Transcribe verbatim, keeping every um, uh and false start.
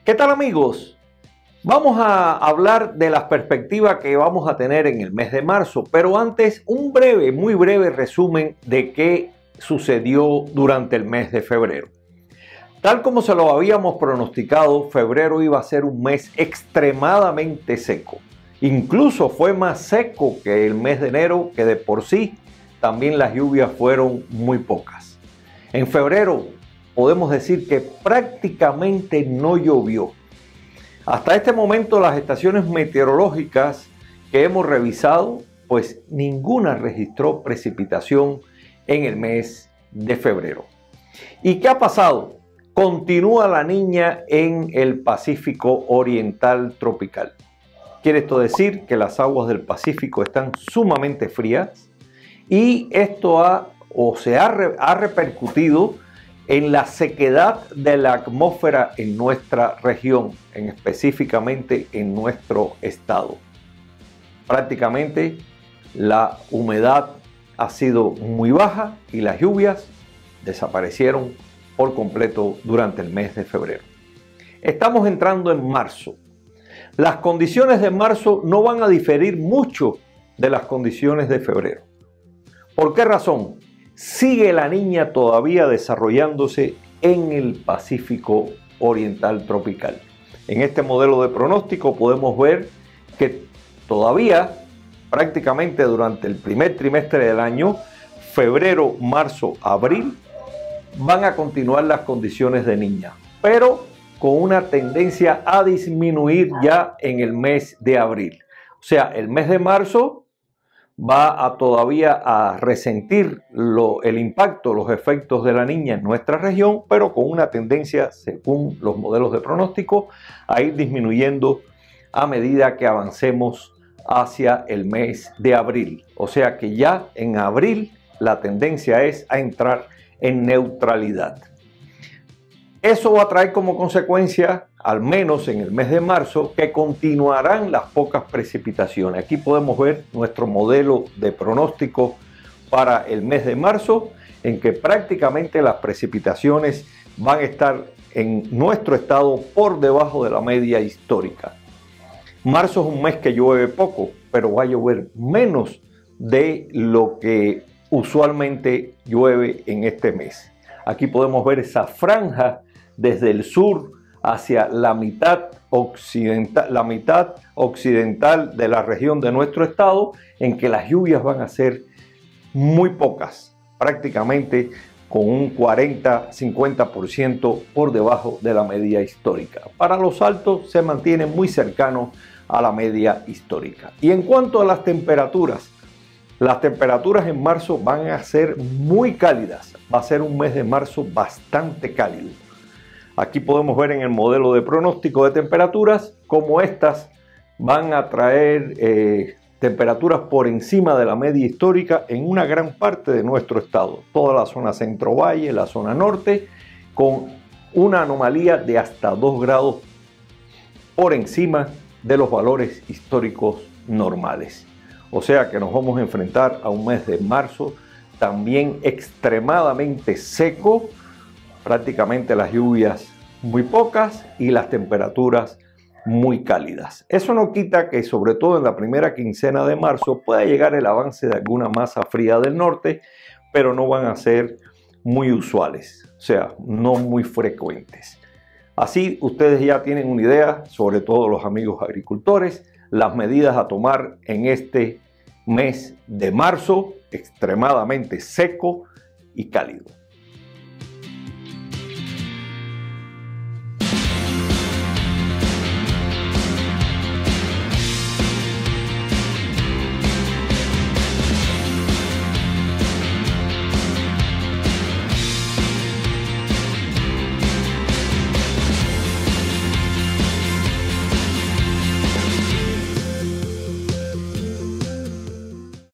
¿Qué tal, amigos? Vamos a hablar de las perspectivas que vamos a tener en el mes de marzo, pero antes un breve, muy breve resumen de qué sucedió durante el mes de febrero. Tal como se lo habíamos pronosticado, febrero iba a ser un mes extremadamente seco. Incluso fue más seco que el mes de enero, que de por sí también las lluvias fueron muy pocas. En febrero podemos decir que prácticamente no llovió. Hasta este momento las estaciones meteorológicas que hemos revisado, pues ninguna registró precipitación en el mes de febrero. ¿Y qué ha pasado? Continúa la niña en el Pacífico Oriental tropical. Quiere esto decir que las aguas del Pacífico están sumamente frías y esto ha o se ha, re, ha repercutido en la sequedad de la atmósfera en nuestra región, en específicamente en nuestro estado. Prácticamente la humedad ha sido muy baja y las lluvias desaparecieron por completo durante el mes de febrero. Estamos entrando en marzo. Las condiciones de marzo no van a diferir mucho de las condiciones de febrero. ¿Por qué razón? Sigue la niña todavía desarrollándose en el Pacífico Oriental tropical. En este modelo de pronóstico podemos ver que todavía prácticamente durante el primer trimestre del año, febrero, marzo, abril, van a continuar las condiciones de niña, pero con una tendencia a disminuir ya en el mes de abril. O sea, el mes de marzo va a todavía a resentir lo, el impacto, los efectos de la niña en nuestra región, pero con una tendencia, según los modelos de pronóstico, a ir disminuyendo a medida que avancemos hacia el mes de abril. O sea que ya en abril la tendencia es a entrar en neutralidad. Eso va a traer como consecuencia, al menos en el mes de marzo, que continuarán las pocas precipitaciones. Aquí podemos ver nuestro modelo de pronóstico para el mes de marzo, en que prácticamente las precipitaciones van a estar en nuestro estado por debajo de la media histórica. Marzo es un mes que llueve poco, pero va a llover menos de lo que usualmente llueve en este mes. Aquí podemos ver esa franja desde el sur hacia la mitad occidental, la mitad occidental de la región de nuestro estado, en que las lluvias van a ser muy pocas, prácticamente con un cuarenta a cincuenta por ciento por debajo de la media histórica. Para los altos se mantiene muy cercano a la media histórica. Y en cuanto a las temperaturas, las temperaturas en marzo van a ser muy cálidas. Va a ser un mes de marzo bastante cálido. Aquí podemos ver en el modelo de pronóstico de temperaturas cómo estas van a traer eh, temperaturas por encima de la media histórica en una gran parte de nuestro estado. Toda la zona centro-valle, la zona norte, con una anomalía de hasta dos grados por encima de los valores históricos normales. O sea que nos vamos a enfrentar a un mes de marzo también extremadamente seco, prácticamente las lluvias muy pocas y las temperaturas muy cálidas. Eso no quita que sobre todo en la primera quincena de marzo pueda llegar el avance de alguna masa fría del norte, pero no van a ser muy usuales, o sea, no muy frecuentes. Así ustedes ya tienen una idea, sobre todo los amigos agricultores, las medidas a tomar en este mes de marzo extremadamente seco y cálido.